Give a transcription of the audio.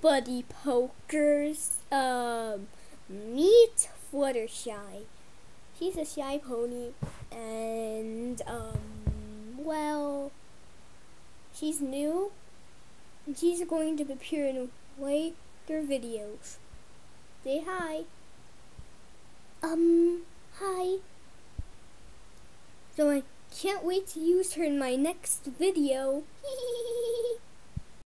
Buddy Pokers. Meet Fluttershy. She's a shy pony, and well, she's new, and she's going to appear in later videos. Say hi. Hi. So I can't wait to use her in my next video.